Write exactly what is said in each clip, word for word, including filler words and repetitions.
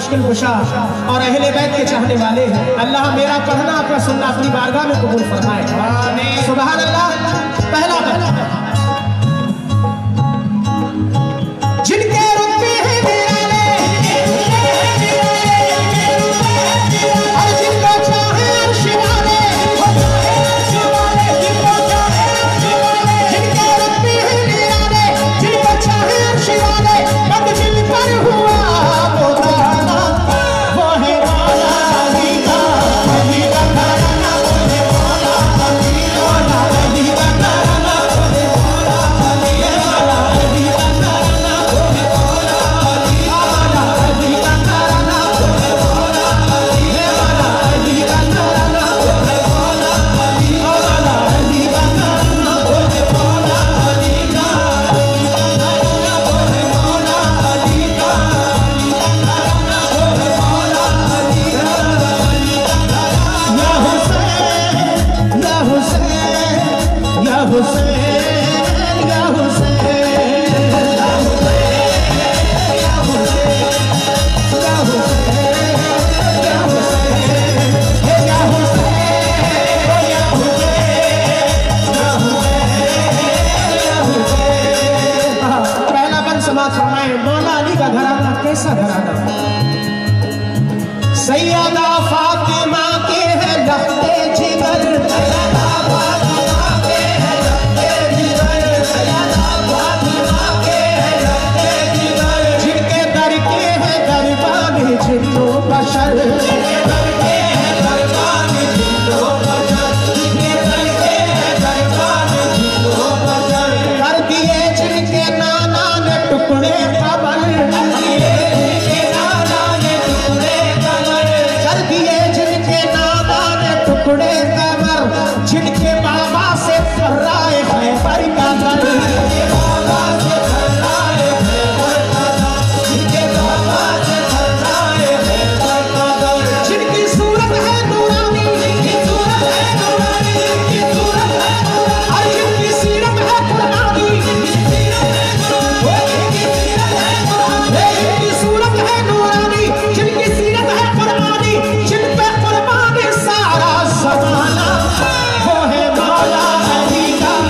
मुश्किल कुशा और अहले बैत के चाहने वाले हैं। अल्लाह मेरा पढ़ना आपका सुनना अपनी बारगाह में कबूल फरमाए। सुभान अल्लाह। पहला बंदा जिनके रुतबे हैं निराले और जिनको चाहे अर्श वाले, जिनके रुतबे हैं निराले, जिनको चाहे अर्श वाले, बद दिल पर हुआ वो ताना, वो है मौला अली का, अली का घराना, वो है मौला अली, मौला अली का घराना, वो है मौला अली, मौला अली का घराना, वो है मौला अली, मौला अली का घराना, वो है मौला अली, मौला अली का घराना, वो है मौला अली, मौला अली का घराना, वो है मौला अली का, वो है मौला अली का, या हुसैन या हुसैन या हुसैन या हुसैन या हुसैन या हुसैन या हुसैन हे या हुसैन ओ या हुसैन या हुसैन या हुसैन। पहला बंद समाज फरमाए मौला अली का घराना कैसा घराना? सैयदा फातिमा के है लफ्ते जिगर, सैयदा फातिमा के है लफ्ते जिगर, सैयदा फातिमा के है लफ्ते जिगर, जिनके दर के है दरबान जिन्नो बशर, जिनके दर के है दरबान जिन्नो बशर, जिनके दर के है दरबान जिन्नो बशर, कर दिए जिनके नाना ने टुकड़े कमर, कर दिए जिनके नाना ने टुकड़े कमर, कर दिए जिनके नाना ने टुकड़े कमर, जिनके बाबा से फर्राए खैबर का घर, जिनके बाबा से फर्राए खैबर का घर, जिनके बाबा से फर्राए खैबर का घर, जिनकी सूरत है नूरानी, जिनकी सूरत है नूरानी, जिनकी सूरत है नूरानी, और जिनकी सीरत है कुरानी, जिनकी सीरत है कुरानी, जिनकी सीरत है कुरानी, जिनकी सूरत है नूरानी, जिनकी सीरत है कुरानी, जिन पे कुर्बान सारा ज़माना, वो है मौला अली का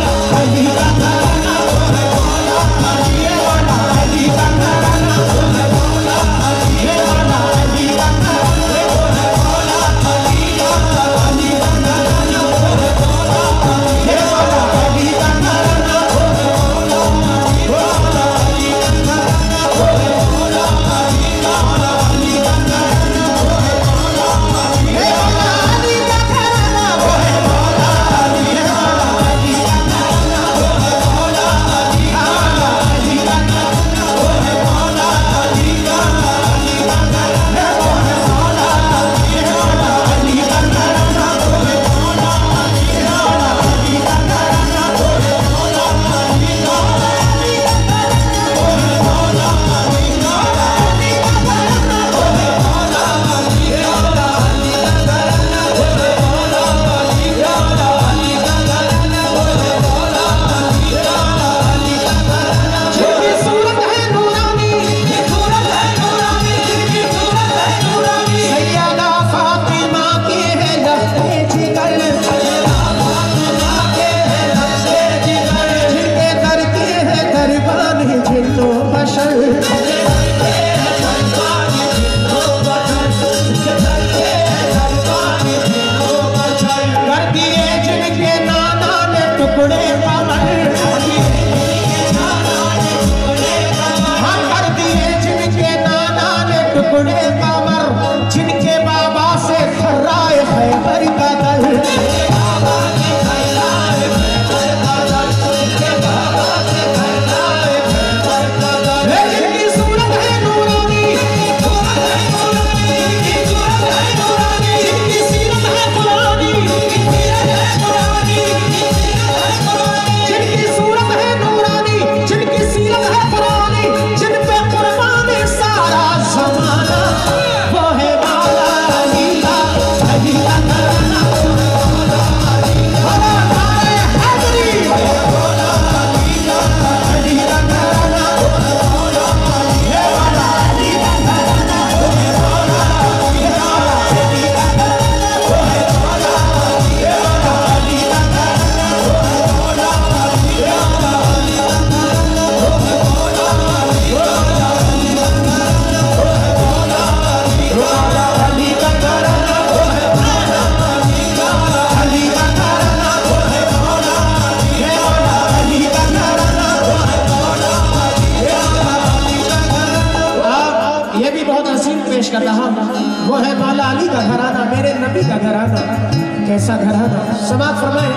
ऐसा घराना। समाप्त फरमाए।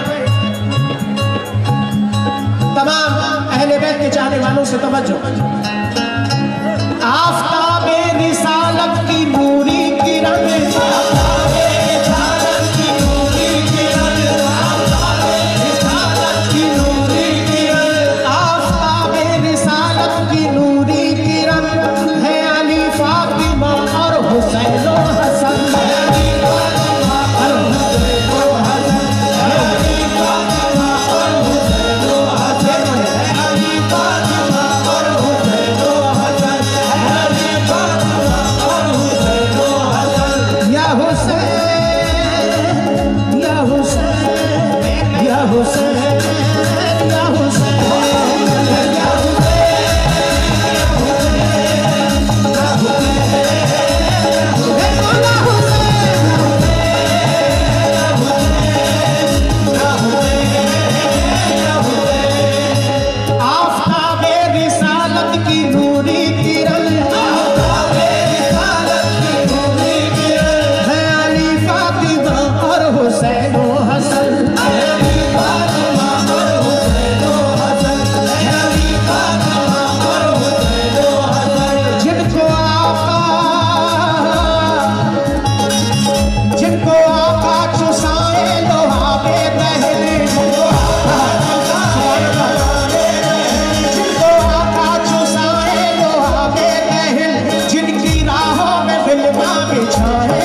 तमाम अहले बैत के चाहने वालों से तवज्जो। आफ़ताबे रिसालत की नूरी किरण, आफ़ताबे रिसालत की नूरी किरण, आफ़ताबे रिसालत की नूरी किरण, आफ़ताबे रिसालत की नूरी किरण है अली फातिमा और हुसैन और हसन। जिनकी राहों में बिलवा बिछाए